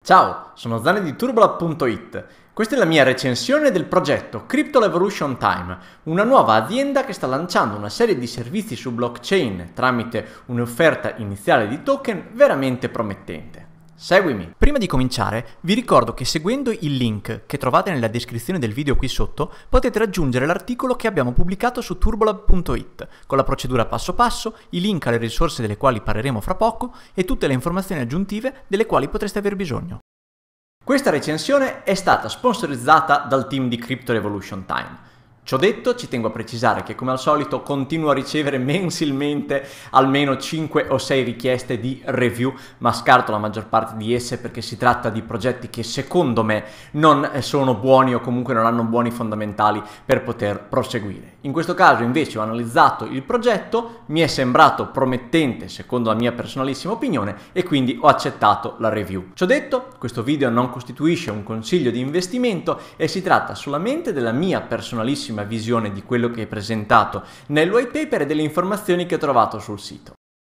Ciao, sono Zane di Turbolab.it. Questa è la mia recensione del progetto Crypto Revolution Time, una nuova azienda che sta lanciando una serie di servizi su blockchain tramite un'offerta iniziale di token veramente promettente. Seguimi! Prima di cominciare, vi ricordo che seguendo il link che trovate nella descrizione del video qui sotto, potete raggiungere l'articolo che abbiamo pubblicato su Turbolab.it, con la procedura passo passo, i link alle risorse delle quali parleremo fra poco e tutte le informazioni aggiuntive delle quali potreste aver bisogno. Questa recensione è stata sponsorizzata dal team di Crypto Revolution Time. Ciò detto, ci tengo a precisare che come al solito continuo a ricevere mensilmente almeno 5 o 6 richieste di review, ma scarto la maggior parte di esse perché si tratta di progetti che secondo me non sono buoni o comunque non hanno buoni fondamentali per poter proseguire. In questo caso invece ho analizzato il progetto, mi è sembrato promettente secondo la mia personalissima opinione e quindi ho accettato la review. Ciò detto, questo video non costituisce un consiglio di investimento e si tratta solamente della mia personalissima visione di quello che è presentato nel white paper e delle informazioni che ho trovato sul sito.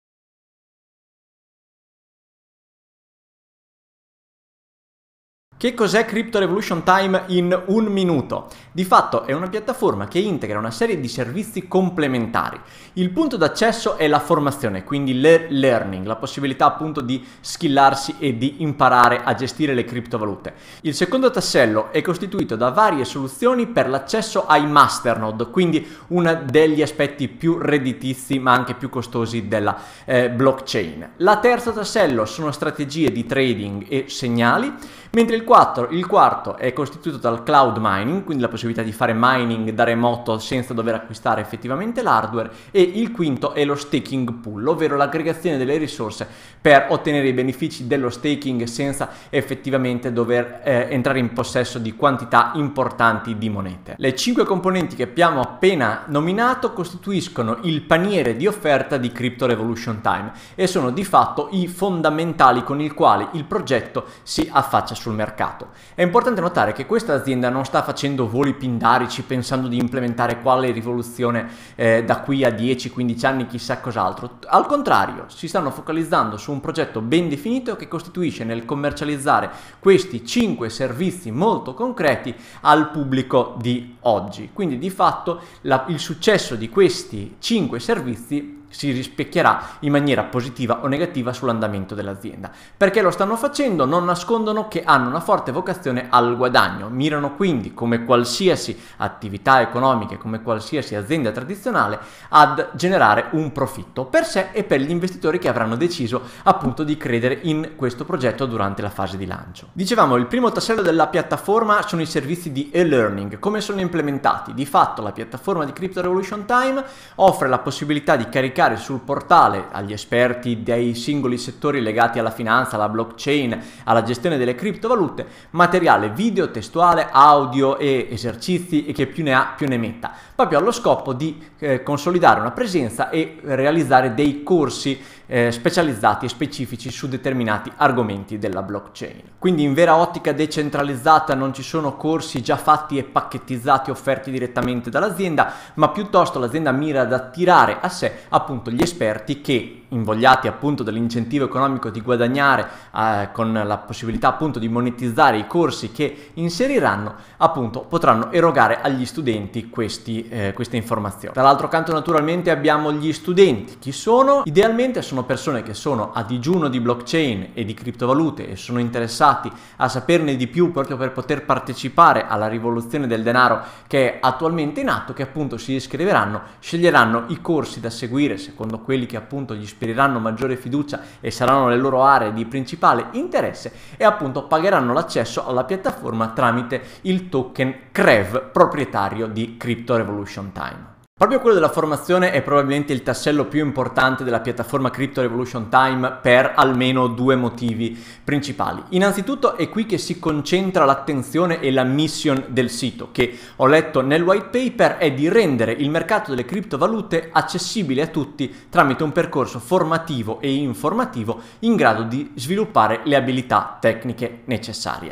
Che cos'è Crypto Revolution Time in un minuto? Di fatto è una piattaforma che integra una serie di servizi complementari. Il punto d'accesso è la formazione, quindi learning, la possibilità appunto di skillarsi e di imparare a gestire le criptovalute. Il secondo tassello è costituito da varie soluzioni per l'accesso ai masternode, quindi uno degli aspetti più redditizi ma anche più costosi della blockchain. La terzo tassello sono strategie di trading e segnali, mentre il quarto è costituito dal cloud mining, quindi la possibilità di fare mining da remoto senza dover acquistare effettivamente l'hardware, e il quinto è lo staking pool, ovvero l'aggregazione delle risorse per ottenere i benefici dello staking senza effettivamente dover entrare in possesso di quantità importanti di monete. Le 5 componenti che abbiamo appena nominato costituiscono il paniere di offerta di Crypto Revolution Time e sono di fatto i fondamentali con i quali il progetto si affaccia sul mercato. È importante notare che questa azienda non sta facendo voli pindarici pensando di implementare quale rivoluzione da qui a 10-15 anni, chissà cos'altro. Al contrario, si stanno focalizzando su un progetto ben definito che costituisce nel commercializzare questi 5 servizi molto concreti al pubblico di oggi. Quindi di fatto il successo di questi 5 servizi si rispecchierà in maniera positiva o negativa sull'andamento dell'azienda. Perché lo stanno facendo? Non nascondono che hanno una forte vocazione al guadagno, mirano quindi come qualsiasi attività economica, come qualsiasi azienda tradizionale, ad generare un profitto per sé e per gli investitori che avranno deciso appunto di credere in questo progetto durante la fase di lancio. Dicevamo, il primo tassello della piattaforma sono i servizi di e-learning. Come sono implementati? Di fatto la piattaforma di Crypto Revolution Time offre la possibilità di caricare sul portale agli esperti dei singoli settori legati alla finanza, alla blockchain, alla gestione delle criptovalute, materiale video, testuale, audio e esercizi e che più ne ha più ne metta, proprio allo scopo di consolidare una presenza e realizzare dei corsi specializzati e specifici su determinati argomenti della blockchain. Quindi in vera ottica decentralizzata non ci sono corsi già fatti e pacchettizzati offerti direttamente dall'azienda, ma piuttosto l'azienda mira ad attirare a sé appunto gli esperti che, invogliati appunto dall'incentivo economico di guadagnare con la possibilità appunto di monetizzare i corsi che inseriranno, appunto potranno erogare agli studenti queste informazioni. Dall'altro canto naturalmente abbiamo gli studenti. Chi sono? Idealmente sono persone che sono a digiuno di blockchain e di criptovalute e sono interessati a saperne di più proprio per poter partecipare alla rivoluzione del denaro che è attualmente in atto, che appunto si iscriveranno, sceglieranno i corsi da seguire secondo quelli che appunto gli ispireranno maggiore fiducia e saranno le loro aree di principale interesse e appunto pagheranno l'accesso alla piattaforma tramite il token CREV proprietario di Crypto Revolution Time. Proprio quello della formazione è probabilmente il tassello più importante della piattaforma Crypto Revolution Time per almeno 2 motivi principali. Innanzitutto è qui che si concentra l'attenzione e la mission del sito, che ho letto nel white paper, è di rendere il mercato delle criptovalute accessibile a tutti tramite un percorso formativo e informativo in grado di sviluppare le abilità tecniche necessarie.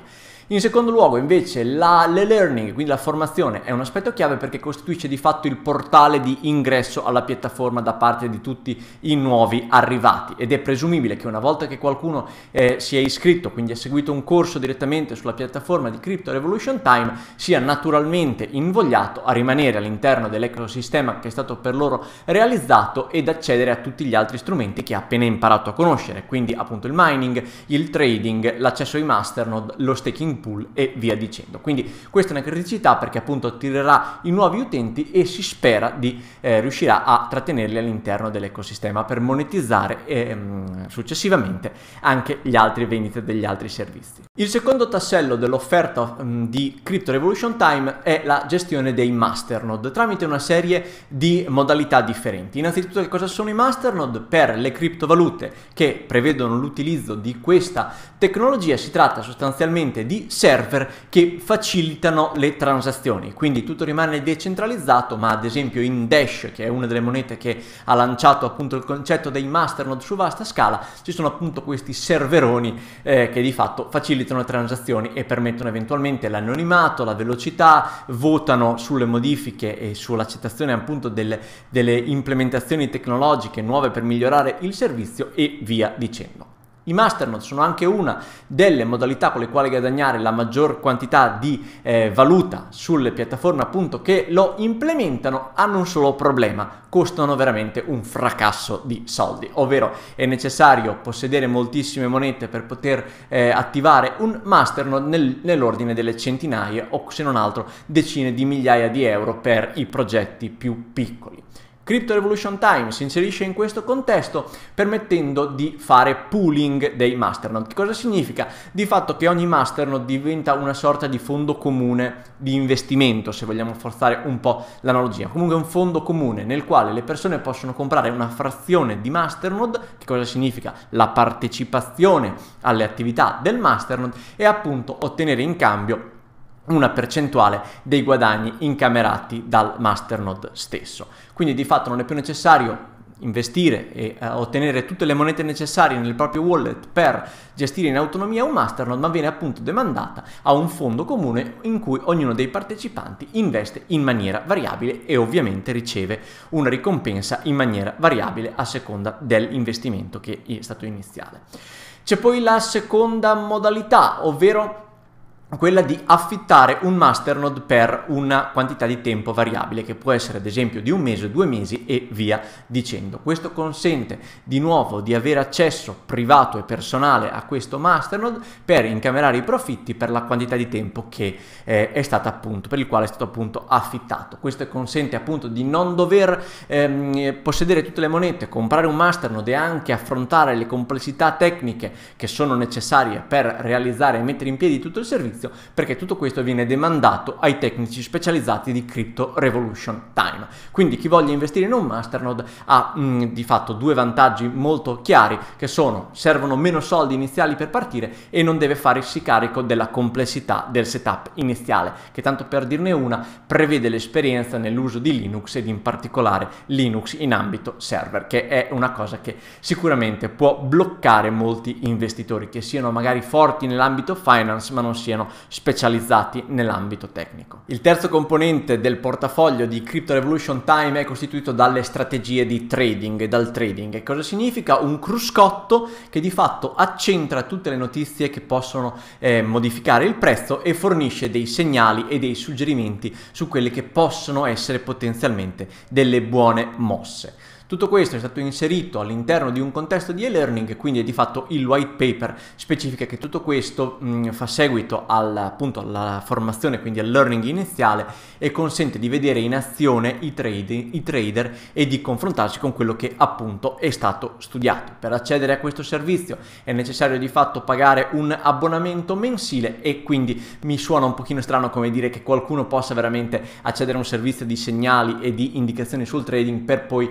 In secondo luogo invece l'e-learning, quindi la formazione, è un aspetto chiave perché costituisce di fatto il portale di ingresso alla piattaforma da parte di tutti i nuovi arrivati, ed è presumibile che una volta che qualcuno si è iscritto, quindi ha seguito un corso direttamente sulla piattaforma di Crypto Revolution Time, sia naturalmente invogliato a rimanere all'interno dell'ecosistema che è stato per loro realizzato ed accedere a tutti gli altri strumenti che ha appena imparato a conoscere, quindi appunto il mining, il trading, l'accesso ai masternode, lo staking pool e via dicendo. Quindi questa è una criticità perché appunto attirerà i nuovi utenti e si spera di riuscirà a trattenerli all'interno dell'ecosistema per monetizzare successivamente anche gli altri vendite degli altri servizi. Il secondo tassello dell'offerta di Crypto Revolution Time è la gestione dei masternode tramite una serie di modalità differenti. Innanzitutto, che cosa sono i masternode? Per le criptovalute che prevedono l'utilizzo di questa tecnologia si tratta sostanzialmente di server che facilitano le transazioni, quindi tutto rimane decentralizzato, ma ad esempio in Dash, che è una delle monete che ha lanciato appunto il concetto dei masternode su vasta scala, ci sono appunto questi serveroni che di fatto facilitano le transazioni e permettono eventualmente l'anonimato, la velocità, votano sulle modifiche e sull'accettazione appunto delle implementazioni tecnologiche nuove per migliorare il servizio e via dicendo. I masternode sono anche una delle modalità con le quali guadagnare la maggior quantità di valuta sulle piattaforme appunto che lo implementano. Hanno un solo problema: costano veramente un fracasso di soldi, ovvero è necessario possedere moltissime monete per poter attivare un masternode nell'ordine delle centinaia o se non altro decine di migliaia di euro per i progetti più piccoli. Crypto Revolution Time si inserisce in questo contesto permettendo di fare pooling dei masternode. Che cosa significa? Di fatto che ogni masternode diventa una sorta di fondo comune di investimento, se vogliamo forzare un po' l'analogia. Comunque un fondo comune nel quale le persone possono comprare una frazione di masternode. Che cosa significa? La partecipazione alle attività del masternode e appunto ottenere in cambio una percentuale dei guadagni incamerati dal masternode stesso. Quindi di fatto non è più necessario investire e ottenere tutte le monete necessarie nel proprio wallet per gestire in autonomia un masternode, ma viene appunto demandata a un fondo comune in cui ognuno dei partecipanti investe in maniera variabile e ovviamente riceve una ricompensa in maniera variabile a seconda dell'investimento che è stato iniziale. C'è poi la seconda modalità, ovvero quella di affittare un masternode per una quantità di tempo variabile che può essere ad esempio di un mese, 2 mesi e via dicendo. Questo consente di nuovo di avere accesso privato e personale a questo masternode per incamerare i profitti per la quantità di tempo che è stata appunto, per il quale è stato appunto affittato. Questo consente appunto di non dover possedere tutte le monete, comprare un masternode e anche affrontare le complessità tecniche che sono necessarie per realizzare e mettere in piedi tutto il servizio, perché tutto questo viene demandato ai tecnici specializzati di Crypto Revolution Time. Quindi chi voglia investire in un masternode ha di fatto due vantaggi molto chiari, che sono: servono meno soldi iniziali per partire e non deve farsi carico della complessità del setup iniziale, che tanto per dirne una prevede l'esperienza nell'uso di Linux ed in particolare Linux in ambito server, che è una cosa che sicuramente può bloccare molti investitori che siano magari forti nell'ambito finance ma non siano specializzati nell'ambito tecnico. Il terzo componente del portafoglio di Crypto Revolution Time è costituito dalle strategie di trading e dal trading. E cosa significa? Un cruscotto che di fatto accentra tutte le notizie che possono modificare il prezzo e fornisce dei segnali e dei suggerimenti su quelle che possono essere potenzialmente delle buone mosse. Tutto questo è stato inserito all'interno di un contesto di e-learning, quindi è di fatto il white paper specifica che tutto questo fa seguito appunto alla formazione, quindi al learning iniziale, e consente di vedere in azione i trader e di confrontarsi con quello che appunto è stato studiato. Per accedere a questo servizio è necessario di fatto pagare un abbonamento mensile e quindi mi suona un pochino strano come dire che qualcuno possa veramente accedere a un servizio di segnali e di indicazioni sul trading per poi non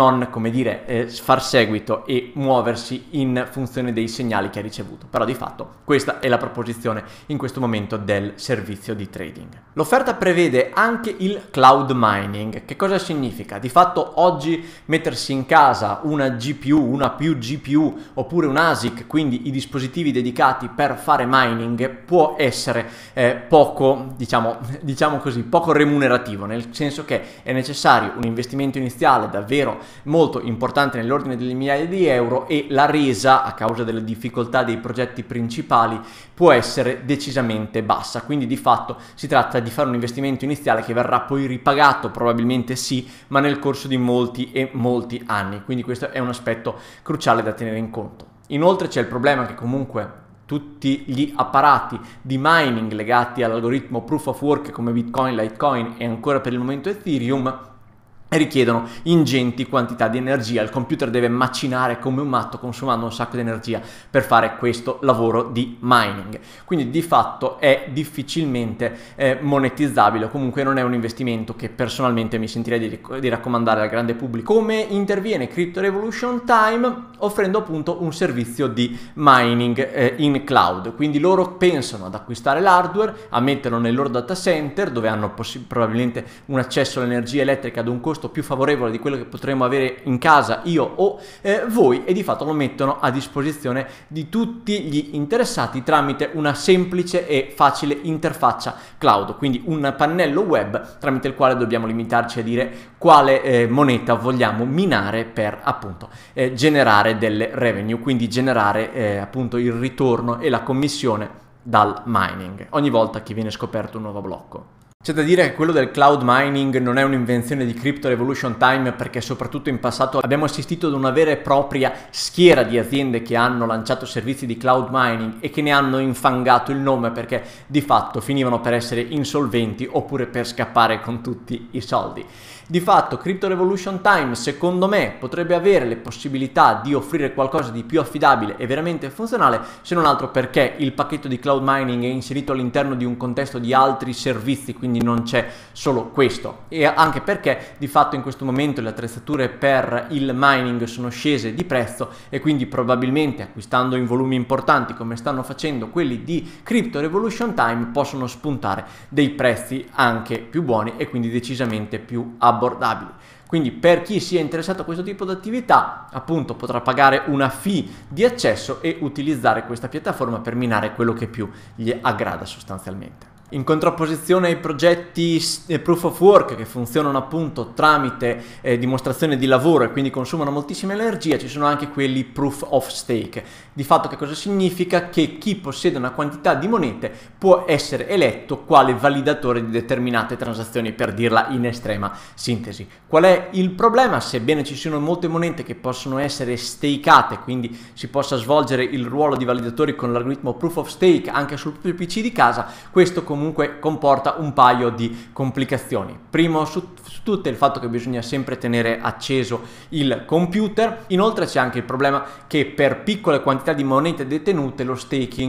non, come dire, far seguito e muoversi in funzione dei segnali che ha ricevuto. Però di fatto questa è la proposizione in questo momento del servizio di trading. L'offerta prevede anche il cloud mining. Che cosa significa? Di fatto oggi mettersi in casa una GPU, una più GPU oppure un ASIC, quindi i dispositivi dedicati per fare mining, può essere poco, diciamo così, poco remunerativo, nel senso che è necessario un investimento iniziale davvero molto importante nell'ordine delle migliaia di euro e la resa, a causa delle difficoltà dei progetti principali, può essere decisamente bassa. Quindi di fatto si tratta di fare un investimento iniziale che verrà poi ripagato, probabilmente sì, ma nel corso di molti e molti anni. Quindi questo è un aspetto cruciale da tenere in conto. Inoltre c'è il problema che comunque tutti gli apparati di mining legati all'algoritmo Proof of Work come Bitcoin, Litecoin e ancora per il momento Ethereum richiedono ingenti quantità di energia. Il computer deve macinare come un matto, consumando un sacco di energia per fare questo lavoro di mining. Quindi di fatto è difficilmente monetizzabile, o comunque non è un investimento che personalmente mi sentirei di raccomandare al grande pubblico. Come interviene Crypto Revolution Time? Offrendo appunto un servizio di mining in cloud. Quindi loro pensano ad acquistare l'hardware, a metterlo nel loro data center, dove hanno probabilmente un accesso all'energia elettrica ad un costo più favorevole di quello che potremmo avere in casa io o voi, e di fatto lo mettono a disposizione di tutti gli interessati tramite una semplice e facile interfaccia cloud, quindi un pannello web tramite il quale dobbiamo limitarci a dire quale moneta vogliamo minare per appunto generare delle revenue, quindi generare appunto il ritorno e la commissione dal mining ogni volta che viene scoperto un nuovo blocco. C'è da dire che quello del cloud mining non è un'invenzione di Crypto Revolution Time, perché soprattutto in passato abbiamo assistito ad una vera e propria schiera di aziende che hanno lanciato servizi di cloud mining e che ne hanno infangato il nome, perché di fatto finivano per essere insolventi oppure per scappare con tutti i soldi. Di fatto Crypto Revolution Time, secondo me, potrebbe avere le possibilità di offrire qualcosa di più affidabile e veramente funzionale, se non altro perché il pacchetto di cloud mining è inserito all'interno di un contesto di altri servizi, quindi non c'è solo questo, e anche perché di fatto in questo momento le attrezzature per il mining sono scese di prezzo e quindi probabilmente acquistando in volumi importanti come stanno facendo quelli di Crypto Revolution Time possono spuntare dei prezzi anche più buoni e quindi decisamente più abbordabili. Quindi per chi sia interessato a questo tipo di attività, appunto, potrà pagare una fee di accesso e utilizzare questa piattaforma per minare quello che più gli aggrada sostanzialmente. In contrapposizione ai progetti Proof of Work, che funzionano appunto tramite dimostrazione di lavoro e quindi consumano moltissima energia, ci sono anche quelli Proof of Stake. Di fatto che cosa significa? Che chi possiede una quantità di monete può essere eletto quale validatore di determinate transazioni, per dirla in estrema sintesi. Qual è il problema? Sebbene ci siano molte monete che possono essere stakeate, quindi si possa svolgere il ruolo di validatori con l'algoritmo Proof of Stake anche sul proprio PC di casa, questo comunque comporta un paio di complicazioni. Primo su tutte il fatto che bisogna sempre tenere acceso il computer. Inoltre c'è anche il problema che per piccole quantità di monete detenute lo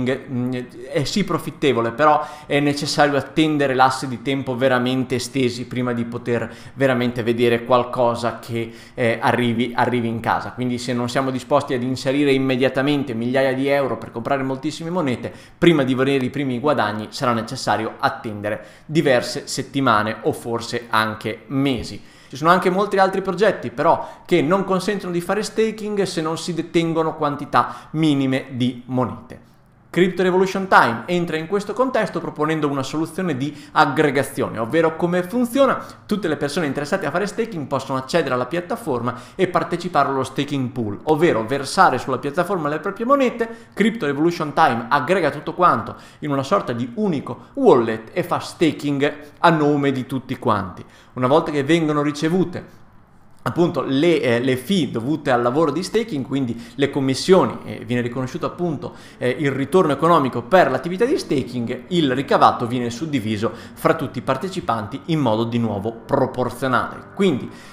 staking è sì profittevole, però è necessario attendere lassi di tempo veramente estesi prima di poter veramente vedere qualcosa che arrivi in casa. Quindi se non siamo disposti ad inserire immediatamente migliaia di euro per comprare moltissime monete, prima di vedere i primi guadagni sarà necessario attendere diverse settimane o forse anche mesi. Ci sono anche molti altri progetti però che non consentono di fare staking se non si detengono quantità minime di monete. Crypto Revolution Time entra in questo contesto proponendo una soluzione di aggregazione, ovvero come funziona: tutte le persone interessate a fare staking possono accedere alla piattaforma e partecipare allo staking pool, ovvero versare sulla piattaforma le proprie monete. Crypto Revolution Time aggrega tutto quanto in una sorta di unico wallet e fa staking a nome di tutti quanti. Una volta che vengono ricevute appunto le fee dovute al lavoro di staking, quindi le commissioni, viene riconosciuto appunto il ritorno economico per l'attività di staking, il ricavato viene suddiviso fra tutti i partecipanti in modo di nuovo proporzionale. Quindi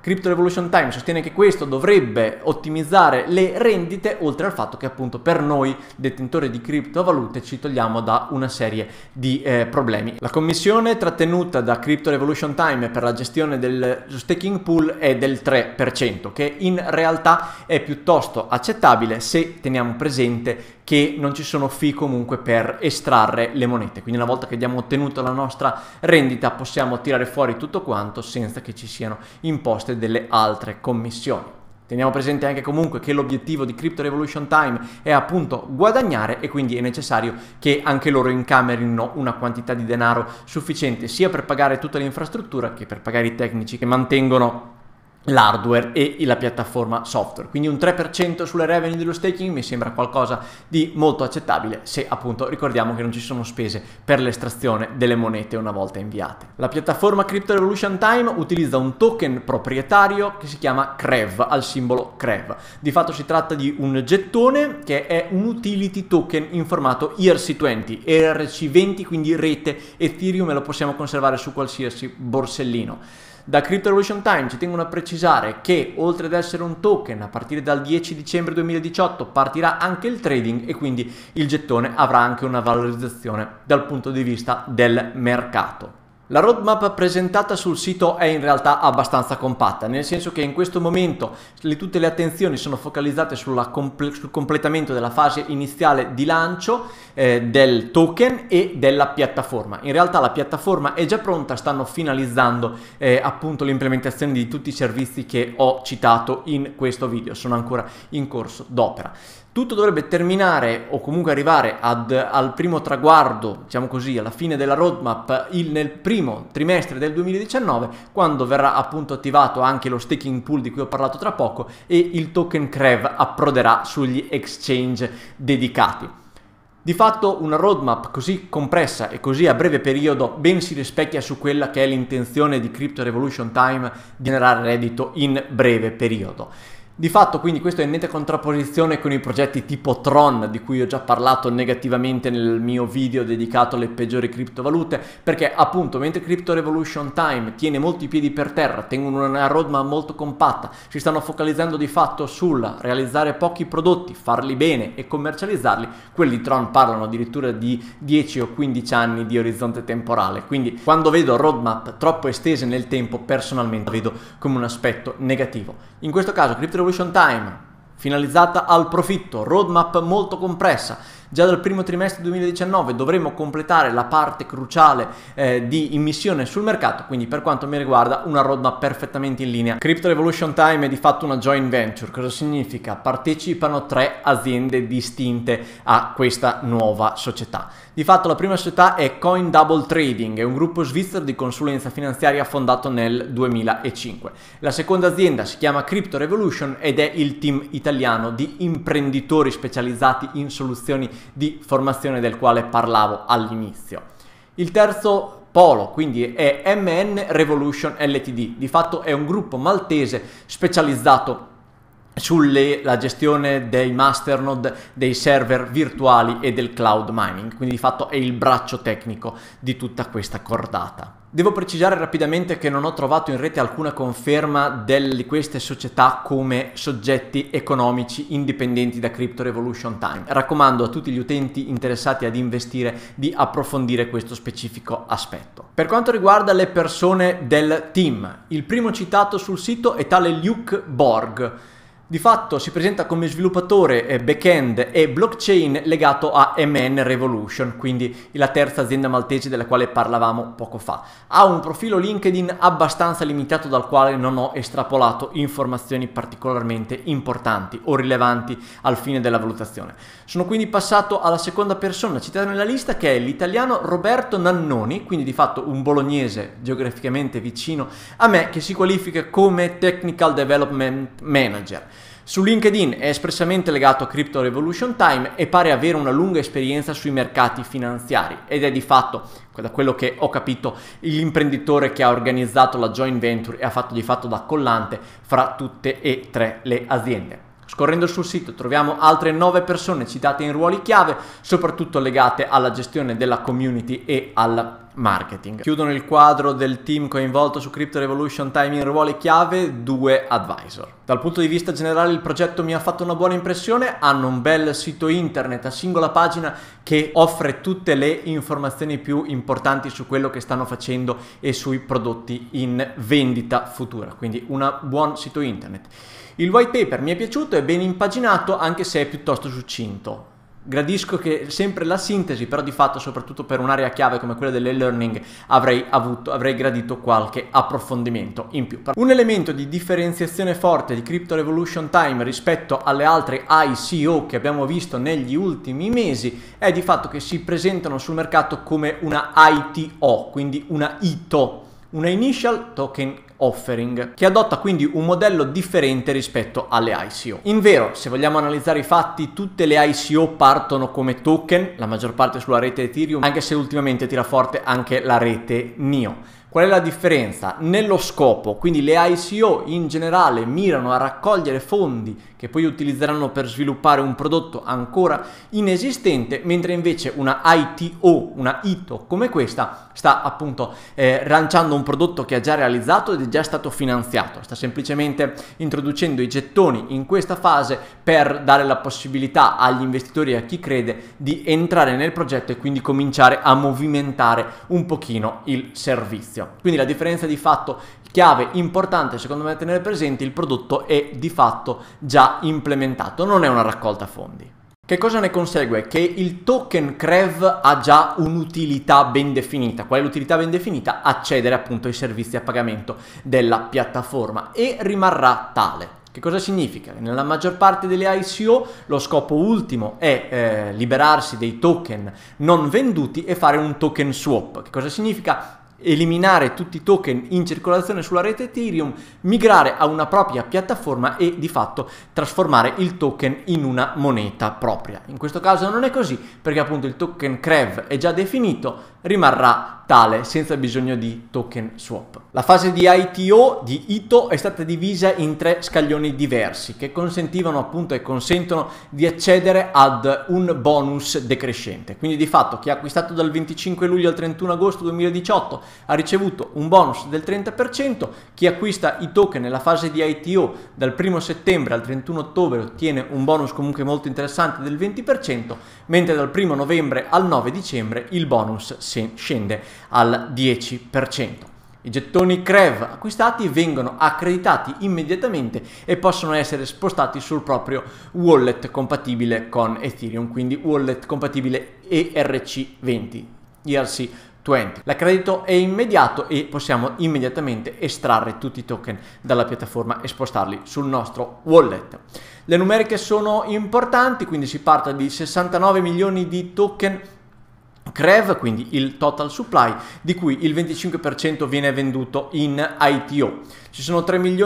Crypto Revolution Time sostiene che questo dovrebbe ottimizzare le rendite, oltre al fatto che appunto per noi detentori di criptovalute ci togliamo da una serie di problemi. La commissione trattenuta da Crypto Revolution Time per la gestione del staking pool è del 3%, che in realtà è piuttosto accettabile se teniamo presente che non ci sono fee comunque per estrarre le monete, quindi una volta che abbiamo ottenuto la nostra rendita possiamo tirare fuori tutto quanto senza che ci siano imposte delle altre commissioni. Teniamo presente anche comunque che l'obiettivo di Crypto Revolution Time è appunto guadagnare, e quindi è necessario che anche loro incamerino una quantità di denaro sufficiente sia per pagare tutta l'infrastruttura che per pagare i tecnici che mantengono l'hardware e la piattaforma software. Quindi un 3% sulle revenue dello staking mi sembra qualcosa di molto accettabile, se appunto ricordiamo che non ci sono spese per l'estrazione delle monete una volta inviate. La piattaforma Crypto Revolution Time utilizza un token proprietario che si chiama CREV, al simbolo CREV. Di fatto si tratta di un gettone che è un utility token in formato ERC20, ERC20, quindi rete Ethereum, e lo possiamo conservare su qualsiasi borsellino. Da Crypto Revolution Time ci tengono a precisare che oltre ad essere un token, a partire dal 10 dicembre 2018 partirà anche il trading, e quindi il gettone avrà anche una valorizzazione dal punto di vista del mercato. La roadmap presentata sul sito è in realtà abbastanza compatta, nel senso che in questo momento tutte le attenzioni sono focalizzate sul completamento della fase iniziale di lancio del token e della piattaforma. In realtà la piattaforma è già pronta, stanno finalizzando appunto l'implementazione di tutti i servizi che ho citato in questo video, sono ancora in corso d'opera. Tutto dovrebbe terminare o comunque arrivare al primo traguardo, diciamo così, alla fine della roadmap nel primo trimestre del 2019, quando verrà appunto attivato anche lo staking pool di cui ho parlato tra poco e il token CREV approderà sugli exchange dedicati. Di fatto una roadmap così compressa e così a breve periodo ben si rispecchia su quella che è l'intenzione di Crypto Revolution Time di generare reddito in breve periodo. Di fatto quindi questo è in netta contrapposizione con i progetti tipo Tron, di cui ho già parlato negativamente nel mio video dedicato alle peggiori criptovalute, perché appunto mentre Crypto Revolution Time tiene molti piedi per terra, tengono una roadmap molto compatta, si stanno focalizzando di fatto sul realizzare pochi prodotti, farli bene e commercializzarli, quelli di Tron parlano addirittura di 10 o 15 anni di orizzonte temporale, quindi quando vedo roadmap troppo estese nel tempo personalmente vedo come un aspetto negativo. In questo caso Crypto Revolution Time finalizzata al profitto, roadmap molto compressa. Già dal primo trimestre 2019 dovremo completare la parte cruciale di immissione sul mercato, quindi per quanto mi riguarda una roadmap perfettamente in linea. Crypto Revolution Time è di fatto una joint venture. Cosa significa? Partecipano 3 aziende distinte a questa nuova società. Di fatto la prima società è Coin Double Trading, è un gruppo svizzero di consulenza finanziaria fondato nel 2005. La seconda azienda si chiama Crypto Revolution ed è il team italiano di imprenditori specializzati in soluzioni di formazione del quale parlavo all'inizio. Il terzo polo quindi è MN Revolution Ltd, di fatto è un gruppo maltese specializzato sulla gestione dei masternode, dei server virtuali e del cloud mining, quindi di fatto è il braccio tecnico di tutta questa cordata. Devo precisare rapidamente che non ho trovato in rete alcuna conferma di queste società come soggetti economici indipendenti da Crypto Revolution Time. Raccomando a tutti gli utenti interessati ad investire di approfondire questo specifico aspetto. Per quanto riguarda le persone del team, il primo citato sul sito è tale Luke Borg. Di fatto si presenta come sviluppatore back-end e blockchain legato a MN Revolution, quindi la terza azienda maltese della quale parlavamo poco fa. Ha un profilo LinkedIn abbastanza limitato dal quale non ho estrapolato informazioni particolarmente importanti o rilevanti al fine della valutazione. Sono quindi passato alla seconda persona citata nella lista, che è l'italiano Roberto Nannoni, quindi di fatto un bolognese geograficamente vicino a me, che si qualifica come Technical Development Manager. Su LinkedIn è espressamente legato a Crypto Revolution Time e pare avere una lunga esperienza sui mercati finanziari ed è di fatto, da quello che ho capito, l'imprenditore che ha organizzato la joint venture e ha fatto di fatto da collante fra tutte e 3 le aziende. Scorrendo sul sito troviamo altre 9 persone citate in ruoli chiave, soprattutto legate alla gestione della community e al marketing. Chiudono il quadro del team coinvolto su Crypto Revolution Time in ruoli chiave 2 advisor. Dal punto di vista generale il progetto mi ha fatto una buona impressione, hanno un bel sito internet a singola pagina che offre tutte le informazioni più importanti su quello che stanno facendo e sui prodotti in vendita futura, quindi un buon sito internet. Il white paper mi è piaciuto, è ben impaginato anche se è piuttosto succinto. Gradisco che sempre la sintesi, però di fatto soprattutto per un'area chiave come quella dell'e-learning avrei gradito qualche approfondimento in più. Un elemento di differenziazione forte di Crypto Revolution Time rispetto alle altre ICO che abbiamo visto negli ultimi mesi è di fatto che si presentano sul mercato come una ITO, quindi una ITO, una Initial Token Offering, che adotta quindi un modello differente rispetto alle ICO. In vero, se vogliamo analizzare i fatti, tutte le ICO partono come token, la maggior parte sulla rete Ethereum, anche se ultimamente tira forte anche la rete NIO. Qual è la differenza? Nello scopo, quindi le ICO in generale mirano a raccogliere fondi che poi utilizzeranno per sviluppare un prodotto ancora inesistente, mentre invece una ITO, una ITO come questa, sta appunto lanciando un prodotto che ha già realizzato ed è già stato finanziato, sta semplicemente introducendo i gettoni in questa fase per dare la possibilità agli investitori e a chi crede di entrare nel progetto e quindi cominciare a movimentare un pochino il servizio. Quindi la differenza di fatto chiave importante secondo me da tenere presente: il prodotto è di fatto già implementato, non è una raccolta fondi. Che cosa ne consegue? Che il token CREV ha già un'utilità ben definita. Qual è l'utilità ben definita? Accedere appunto ai servizi a pagamento della piattaforma, e rimarrà tale. Che cosa significa? Nella maggior parte delle ICO lo scopo ultimo è liberarsi dei token non venduti e fare un token swap. Che cosa significa? Eliminare tutti i token in circolazione sulla rete Ethereum, migrare a una propria piattaforma e di fatto trasformare il token in una moneta propria. In questo caso non è così, perché appunto il token CREV è già definito, rimarrà tale senza bisogno di token swap. La fase di ITO è stata divisa in 3 scaglioni diversi che consentivano appunto e consentono di accedere ad un bonus decrescente. Quindi di fatto chi ha acquistato dal 25 luglio al 31 agosto 2018 ha ricevuto un bonus del 30%, chi acquista i token nella fase di ITO dal 1 settembre al 31 ottobre ottiene un bonus comunque molto interessante del 20%, mentre dal 1 novembre al 9 dicembre il bonus scende al 10%. I gettoni CREV acquistati vengono accreditati immediatamente e possono essere spostati sul proprio wallet compatibile con Ethereum, quindi wallet compatibile ERC20, ERC20. L'accredito è immediato e possiamo immediatamente estrarre tutti i token dalla piattaforma e spostarli sul nostro wallet. Le numeriche sono importanti, quindi si parla di 69 milioni di token CREV, quindi il total supply, di cui il 25% viene venduto in ITO. Ci sono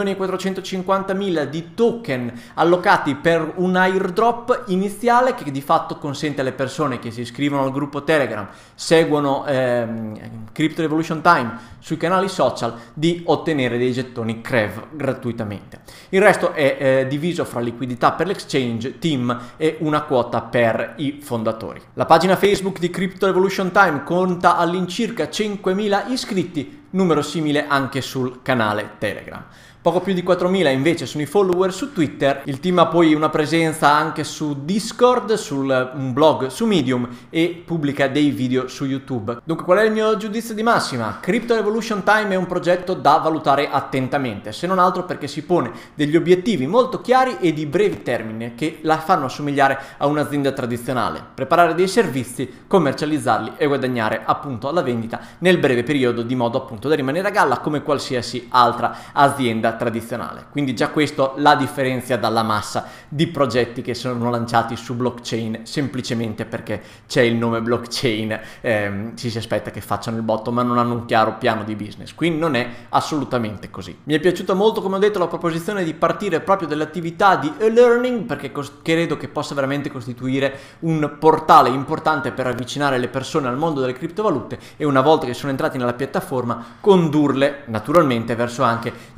3.450.000 di token allocati per un airdrop iniziale che di fatto consente alle persone che si iscrivono al gruppo Telegram, seguono Crypto Revolution Time sui canali social, di ottenere dei gettoni CREV gratuitamente. Il resto è diviso fra liquidità per l'exchange, team e una quota per i fondatori. La pagina Facebook di Crypto Revolution Time conta all'incirca 5.000 iscritti, numero simile anche sul canale Telegram. Poco più di 4.000 invece sono i follower su Twitter. Il team ha poi una presenza anche su Discord, un blog su Medium e pubblica dei video su YouTube. Dunque, qual è il mio giudizio di massima? Crypto Revolution Time è un progetto da valutare attentamente, se non altro perché si pone degli obiettivi molto chiari e di breve termine che la fanno assomigliare a un'azienda tradizionale. Preparare dei servizi, commercializzarli e guadagnare appunto alla vendita nel breve periodo, di modo appunto da rimanere a galla come qualsiasi altra azienda tradizionale. Quindi già questo la differenzia dalla massa di progetti che sono lanciati su blockchain semplicemente perché c'è il nome blockchain, ci si aspetta che facciano il botto ma non hanno un chiaro piano di business. Qui non è assolutamente così. Mi è piaciuta molto, come ho detto, la proposizione di partire proprio dall'attività di e-learning, perché credo che possa veramente costituire un portale importante per avvicinare le persone al mondo delle criptovalute e una volta che sono entrati nella piattaforma condurle naturalmente verso anche gli altri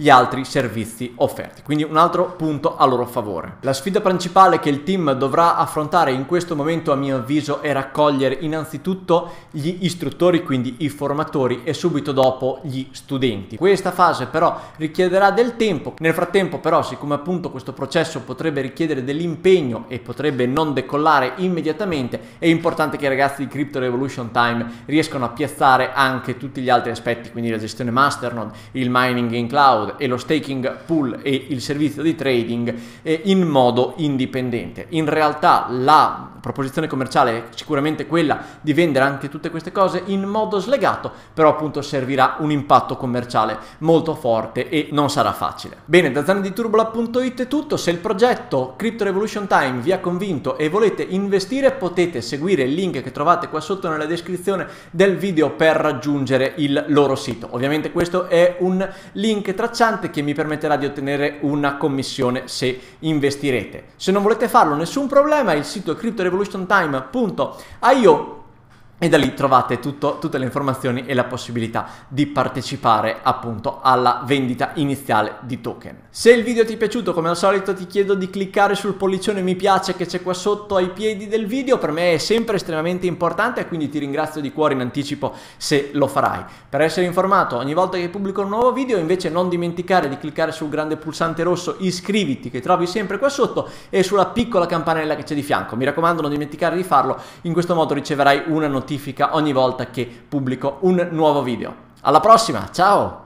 altri servizi offerti. Quindi un altro punto a loro favore. La sfida principale che il team dovrà affrontare in questo momento, a mio avviso, è raccogliere innanzitutto gli istruttori, quindi i formatori, e subito dopo gli studenti. Questa fase però richiederà del tempo. Nel frattempo però, siccome appunto questo processo potrebbe richiedere dell'impegno e potrebbe non decollare immediatamente, è importante che i ragazzi di Crypto Revolution Time riescano a piazzare anche tutti gli altri aspetti, quindi la gestione Masternode, il mining in cloud e lo staking pool e il servizio di trading in modo indipendente. In realtà la proposizione commerciale è sicuramente quella di vendere anche tutte queste cose in modo slegato, però appunto servirà un impatto commerciale molto forte e non sarà facile. Bene, da zanditurbola.it è tutto. Se il progetto Crypto Revolution Time vi ha convinto e volete investire, potete seguire il link che trovate qua sotto nella descrizione del video per raggiungere il loro sito. Ovviamente questo è un link tracciante che mi permetterà di ottenere una commissione se investirete. Se non volete farlo, nessun problema, il sito è cryptorevolutiontime.io e da lì trovate tutte le informazioni e la possibilità di partecipare appunto alla vendita iniziale di token. Se il video ti è piaciuto, come al solito ti chiedo di cliccare sul pollicione mi piace che c'è qua sotto ai piedi del video, per me è sempre estremamente importante e quindi ti ringrazio di cuore in anticipo se lo farai. Per essere informato ogni volta che pubblico un nuovo video, invece, non dimenticare di cliccare sul grande pulsante rosso iscriviti che trovi sempre qua sotto e sulla piccola campanella che c'è di fianco. Mi raccomando, non dimenticare di farlo, in questo modo riceverai una notifica ogni volta che pubblico un nuovo video. Alla prossima, ciao!